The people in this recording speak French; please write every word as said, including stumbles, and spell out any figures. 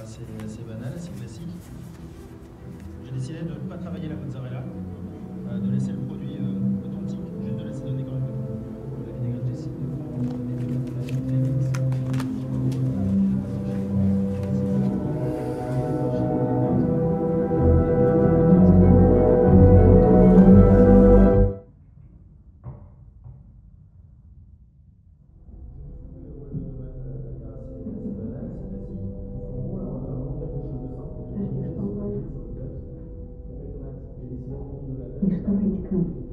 assez, assez banal, assez classique. J'ai décidé de ne pas travailler la mozzarella, euh, de laisser le produit euh, authentique, juste de l'assaisonner quand même. La vinaigrette, j'ai décidé de prendre des tomates de la suite Félix. Isso também de campo.